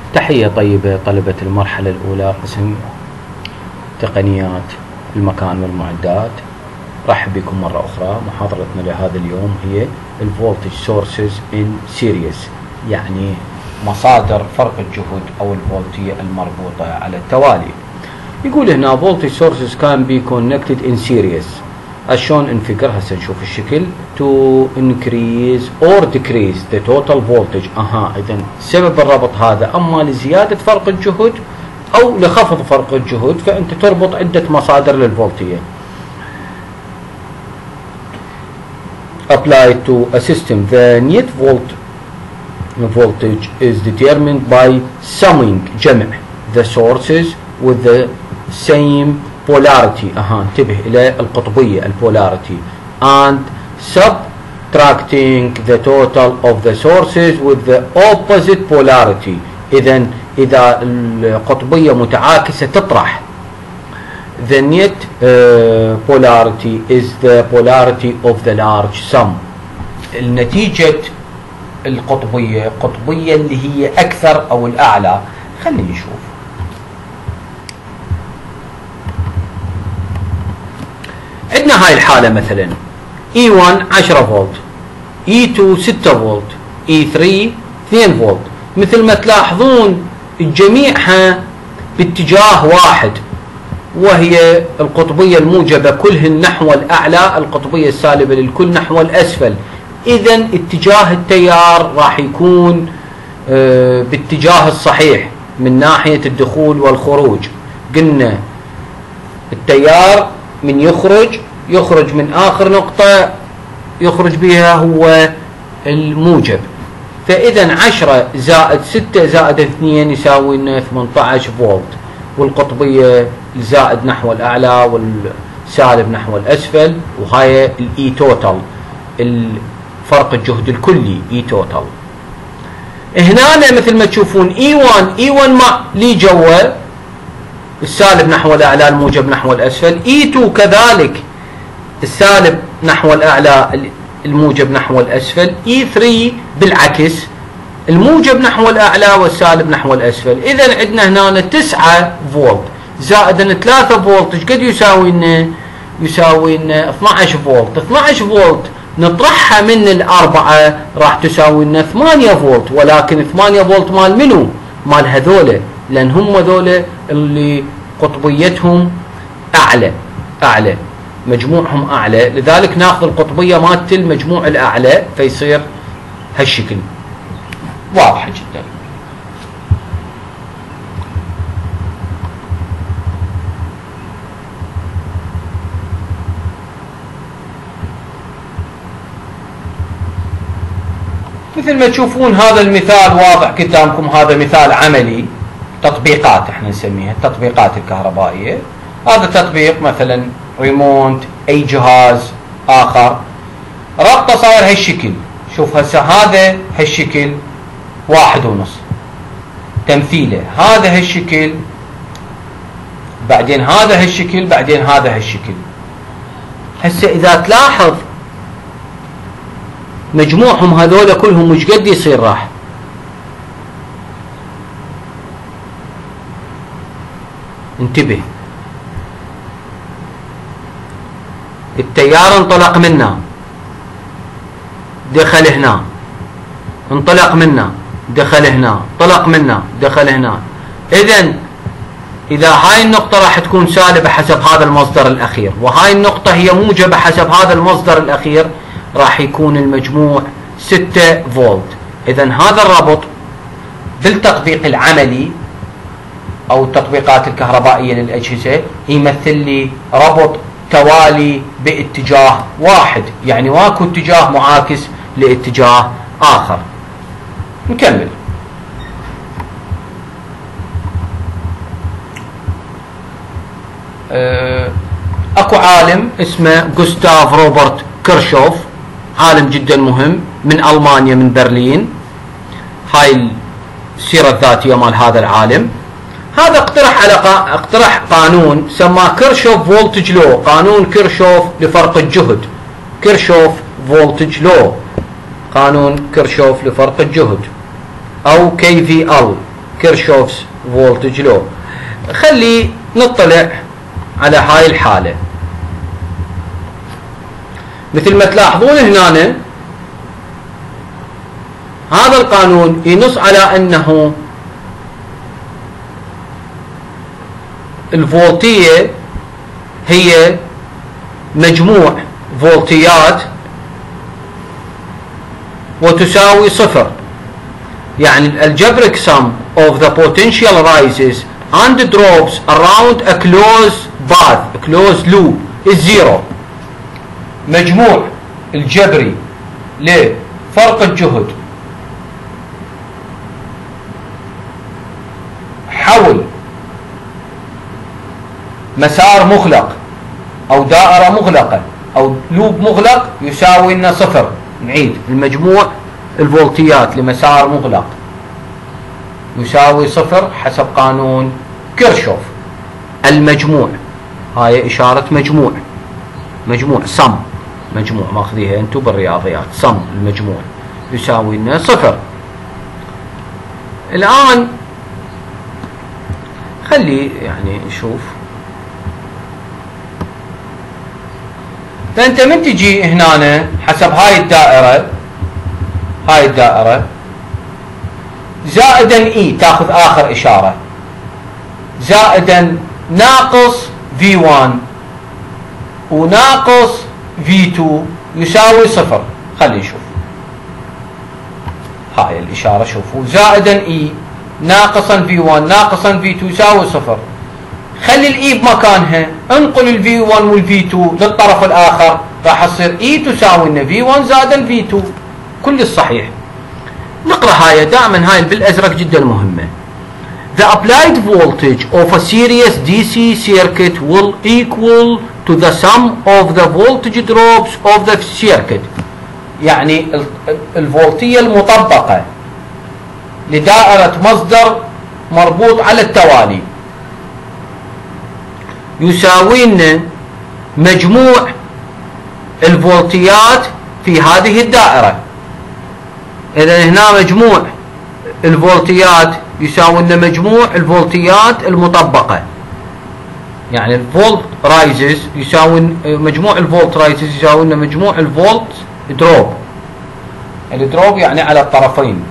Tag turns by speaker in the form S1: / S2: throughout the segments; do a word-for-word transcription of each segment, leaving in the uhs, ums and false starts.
S1: تحية طيبة طلبة المرحلة الأولى قسم تقنيات المكان والمعدات. رحب بكم مرة أخرى. محاضرتنا لهذا اليوم هي الفولتج سورسز إن سيريس، يعني مصادر فرق الجهد أو الفولتية المربوطة على التوالي. يقول هنا voltage sources can be connected in series as shown in figure. هسه نشوف الشكل to increase or decrease the total voltage. اها اذا سبب الربط هذا اما لزيادة فرق الجهد او لخفض فرق الجهد، فانت تربط عدة مصادر للفولتية. applied to a system. The net volt voltage is determined by summing جمع the sources with the same polarity. اها انتبه الى القطبية البولاريتي and subtracting the total of the sources with the opposite polarity. اذا اذا القطبية متعاكسة تطرح the net uh, polarity is the polarity of the large sum. النتيجة القطبية القطبية اللي هي اكثر او الاعلى. خلينا نشوف. عندنا هاي الحالة مثلا إي واحد عشرة فولت، إي اثنين ستة فولت، إي ثلاثة اثنين فولت. مثل ما تلاحظون جميعها باتجاه واحد، وهي القطبية الموجبة كلهن نحو الأعلى، القطبية السالبة للكل نحو الأسفل. إذا اتجاه التيار راح يكون اه باتجاه الصحيح من ناحية الدخول والخروج. قلنا التيار من يخرج يخرج من آخر نقطة يخرج بها هو الموجب. فإذا عشرة زائد ستة زائد اثنين يساوي لنا ثمانية عشر فولت، والقطبية الزائد نحو الأعلى والسالب نحو الأسفل، وهاي الإي توتال الفرق الجهد الكلي إي توتال. هنا مثل ما تشوفون إي واحد إي واحد مع لي جوا السالب نحو الأعلى الموجب نحو الأسفل، إي اثنين كذلك السالب نحو الأعلى الموجب نحو الأسفل، إي ثلاثة بالعكس الموجب نحو الأعلى والسالب نحو الأسفل. إذا عندنا هنا تسعة فولت زائد ثلاثة فولت ايش قد يساوي لنا؟ يساوي لنا اثني عشر فولت. اثني عشر فولت نطرحها من الأربعة راح تساوي لنا ثمانية فولت، ولكن ثمانية فولت مال منو؟ مال هذولا، لأن هم هذولا اللي قطبيتهم أعلى أعلى مجموعهم أعلى، لذلك ناخذ القطبية مالت المجموع الأعلى فيصير هالشكل. واضحة جدا. مثل ما تشوفون هذا المثال واضح قدامكم، هذا مثال عملي تطبيقات احنا نسميها التطبيقات الكهربائية. هذا تطبيق مثلا ريموت اي جهاز اخر، ربطه صاير هالشكل. شوف هسه هذا هالشكل واحد ونص تمثيله، هذا هالشكل، بعدين هذا هالشكل، بعدين هذا هالشكل. هسه اذا تلاحظ مجموعهم هذول كلهم مش قد يصير راح انتبه. التيار انطلق منا دخل هنا، انطلق منا دخل هنا، انطلق منا دخل هنا. اذا اذا هاي النقطة راح تكون سالبة حسب هذا المصدر الاخير، وهاي النقطة هي موجبة حسب هذا المصدر الاخير، راح يكون المجموع ستة فولت. اذا هذا الربط بالتطبيق العملي او التطبيقات الكهربائية للاجهزة يمثل لي ربط توالي باتجاه واحد، يعني واكو اتجاه معاكس لاتجاه اخر. نكمل. أه اكو عالم اسمه غوستاف روبرت كيرشوف، عالم جدا مهم من المانيا من برلين. هاي السيرة الذاتية مال هذا العالم. هذا اقترح على قا... اقترح قانون سماه كيرشوف فولتج لو، قانون كيرشوف لفرق الجهد. كيرشوف فولتج لو، قانون كيرشوف لفرق الجهد او كي في ال كيرشوفز فولتج لو. خلي نطلع على هاي الحالة. مثل ما تلاحظون هنا هذا القانون ينص على أنه الفولتية هي مجموع فولتيات وتساوي صفر. يعني الجبريك sum of the potential rises and drops around a closed path, a closed loop is zero. مجموع الجبري لفرق الجهد حول مسار مغلق او دائرة مغلقة او لوب مغلق يساوي لنا صفر. نعيد: المجموع الفولتيات لمسار مغلق يساوي صفر حسب قانون كيرشوف. المجموع هاي اشارة مجموع، مجموع سم، مجموع ماخذيها انتم بالرياضيات، سم المجموع يساوي لنا صفر. الان خلي يعني نشوف. فانت من تجي هنا حسب هاي الدائرة، هاي الدائرة زائدا اي تاخذ اخر اشارة، زائدا ناقص في واحد وناقص في اثنين يساوي صفر. خلي نشوف هاي الاشارة، شوفوا زائدا اي ناقصا في واحد ناقصا في اثنين يساوي صفر. خلي الاي بمكانها، انقل الفي واحد والفي اثنين للطرف الاخر، راح تصير اي تساوي لنا في واحد زائدا في اثنين. كل الصحيح. نقرا هاي دائما، هاي بالازرق جدا مهمه. The applied voltage of a series دي سي circuit will equal to the sum of the voltage drops of the circuit. يعني الفولتية المطبقة لدائرة مصدر مربوط على التوالي يساوي لنا مجموع الفولتيات في هذه الدائرة. إذا هنا مجموع الفولتيات يساوي لنا مجموع الفولتيات المطبقة. يعني الفولت رايزز يساوي مجموع الفولت رايزز يساوي لنا مجموع الفولت دروب. الدروب يعني على الطرفين.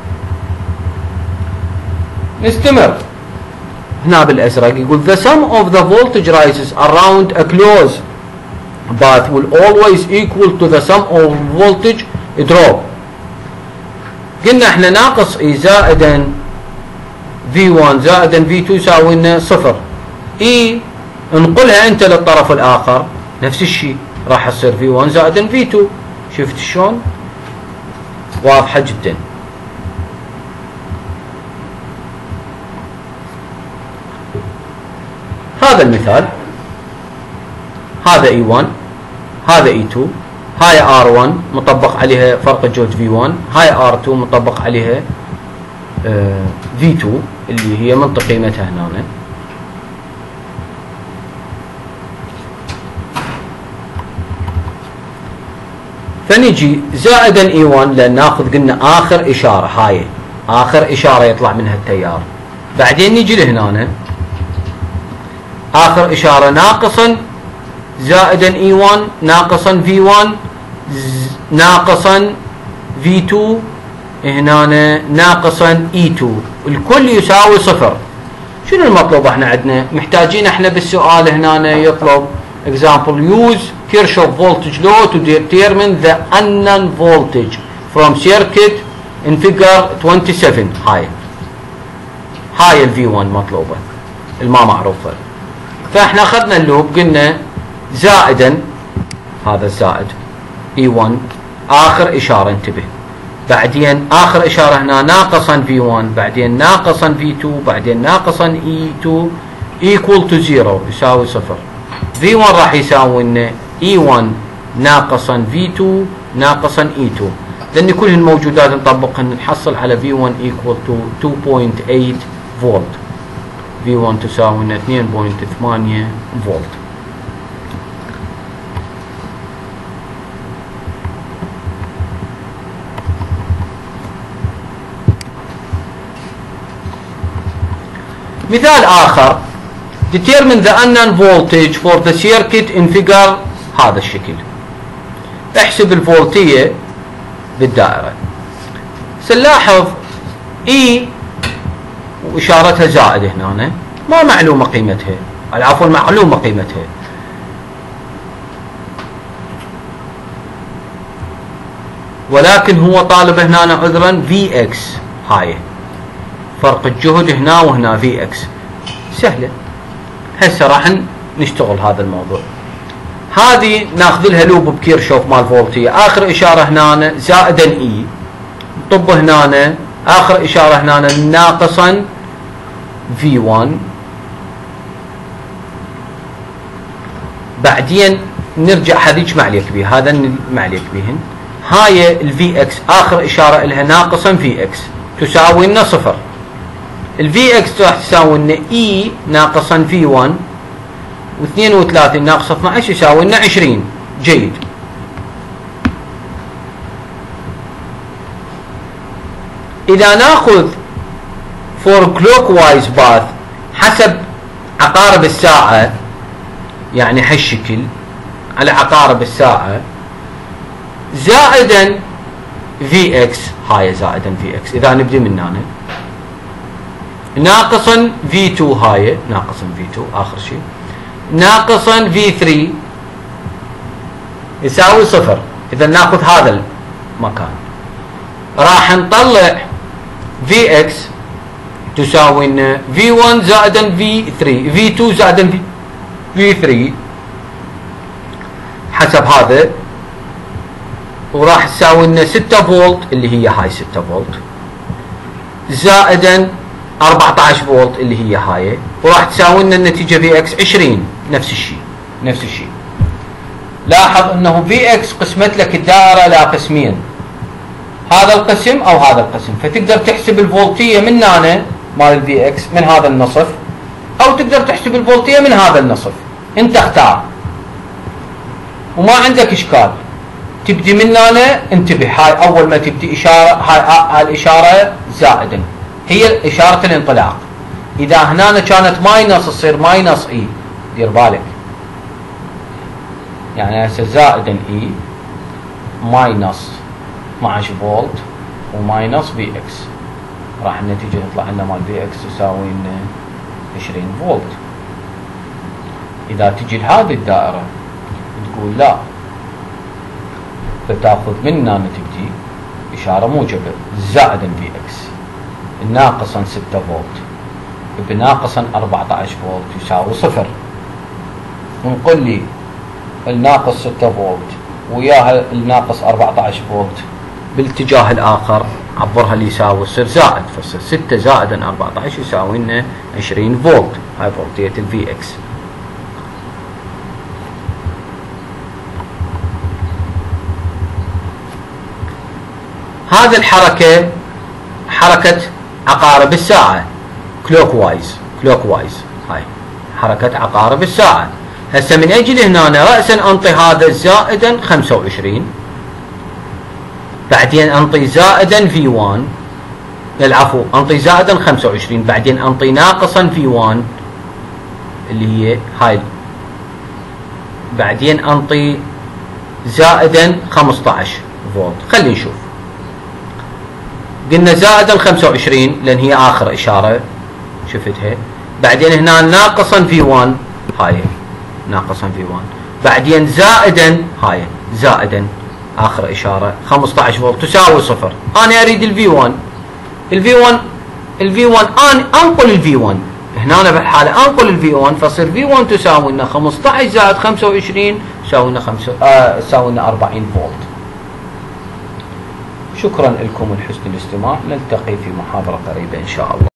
S1: نستمر هنا بالازرق يقول the sum of the voltage rises around a closed path will always equal to the sum of voltage drop. قلنا احنا ناقص اي زائدا في واحد زائدا في اثنين يساوي لنا صفر. اي انقلها انت للطرف الاخر نفس الشيء، راح يصير في واحد زائدا في اثنين. شفت شلون؟ واضحة جدا. هذا المثال، هذا اي واحد هذا اي اثنين، هاي ار واحد مطبق عليها فرق الجهد في واحد، هاي ار اثنين مطبق عليها آه في اثنين اللي هي منطق قيمتها هنا. فنجي زائدا اي واحد لان ناخذ قلنا اخر اشاره، هاي اخر اشاره يطلع منها التيار. بعدين نجي لهنا اخر اشاره ناقصا زائدا اي واحد ناقصا في واحد ناقصا في اثنين هنا ناقصا اي اثنين، الكل يساوي صفر. شنو المطلوب احنا عندنا؟ محتاجين احنا بالسؤال هنا يطلب example use Kirchhoff voltage law to determine the unknown voltage from circuit in figure twenty-seven. هاي هاي ال في واحد مطلوبه الما معروفه. فاحنا اخذنا اللوب قلنا زائدا هذا الزائد اي واحد اخر اشاره، انتبه، بعدين اخر اشاره هنا ناقصا في واحد، بعدين ناقصا في اثنين، بعدين ناقصا اي اثنين equal to zero يساوي صفر. في واحد راح يساوي لنا اي واحد ناقصا في اثنين ناقصا اي اثنين، لان كل الموجودات نطبقهن نحصل على في واحد equal to two point eight فولت. في واحد تساوي لنا اثنين فاصلة ثمانية فولت. مثال آخر determine the unknown voltage for the circuit in figure هذا الشكل. احسب الفولتية بالدائرة. سنلاحظ E وإشارتها زائد هنا ما معلومة قيمتها، العفو معلومة قيمتها، ولكن هو طالب هنا عذرا في اكس، هاي فرق الجهد هنا وهنا في اكس. سهلة، هسه راح نشتغل هذا الموضوع. هذه ناخذ لها لوب بكيرشوف مال فولتية، اخر اشارة هنا زائدا اي، نطب هنا اخر اشارة هنا ناقصا في واحد، بعدين نرجع هذيك ما عليك بيه، هذا ما عليك بيهن. هاي الفي اكس اخر اشاره لها ناقصا في اكس تساوي لنا صفر. الفي اكس راح تساوي لنا اي ناقصا في واحد، واثنين وثلاثين ناقص اثني عشر يساوي لنا عشرين. جيد. اذا ناخذ فور كلوك وايز باث حسب عقارب الساعه، يعني هالشكل على عقارب الساعه، زائدا في اكس، هاي زائدا في اكس اذا نبدي من هنا، ناقصا في اثنين، هاي ناقصا في اثنين اخر شيء، ناقصا في ثلاثة يساوي صفر. اذا ناخذ هذا المكان راح نطلع في اكس تساوي لنا في واحد زائدا في ثلاثة، في اثنين زائدا في في ثلاثة حسب هذا، وراح تساوي لنا ستة فولت اللي هي هاي ستة فولت، زائدا أربعة عشر فولت اللي هي هاي، وراح تساوي لنا النتيجه في اكس عشرين. نفس الشيء نفس الشيء. لاحظ انه في اكس قسمت لك الدائره الى قسمين، هذا القسم او هذا القسم، فتقدر تحسب الفولتيه من هنا مال الفي اكس من هذا النصف، او تقدر تحسب الفولتيه من هذا النصف، انت اختار وما عندك اشكال. تبدي من هنا، انتبه هاي اول ما تبدي اشاره، هاي هاي الاشاره زائدا هي اشاره الانطلاق. اذا هنا كانت ماينس تصير ماينس اي، دير بالك. يعني هسه زائدا اي ماينس اثني عشر فولت وماينس في اكس، راح النتيجه تطلع لنا مال في اكس تساوي لنا عشرين فولت. اذا تجي لهذه الدائره تقول لا، فتاخذ من هنا تبدي اشاره موجبه زائدا في اكس، ناقصا ستة فولت بناقصا أربعة عشر فولت يساوي صفر. ونقول لي الناقص ستة فولت وياها الناقص أربعة عشر فولت بالاتجاه الاخر عبرها اللي يساوي يصير زائد، فصير ستة زائدا أربعة عشر يساوي لنا عشرين فولت. هاي فولتيه الفي اكس. هذه الحركه حركه عقارب الساعه كلوك وايز، كلوك وايز هاي حركه عقارب الساعه. هسه من اجي لهنا راسا انطي هذا زائدا خمسة وعشرين، بعدين انطي زائدا في واحد، العفو انطي زائدا خمسة وعشرين، بعدين انطي ناقصا في واحد اللي هي هاي، بعدين انطي زائدا خمسة عشر فولت. خلينا نشوف. قلنا زائدا خمسة وعشرين لان هي اخر اشاره شفتها، بعدين هنا ناقصا في واحد، هاي ناقصا في واحد، بعدين زائدا هاي زائدا اخر اشاره خمسة عشر فولت تساوي صفر. انا اريد الفي واحد، الفي واحد الفي واحد انا انقل الفي واحد هنا بالحاله، انقل الفي واحد فصير في واحد تساوي لنا خمسة عشر زائد خمسة وعشرين تساوي لنا خمسة آه تساوي لنا أربعين فولت. شكرا لكم لحسن الاستماع، نلتقي في محاضره قريبه ان شاء الله.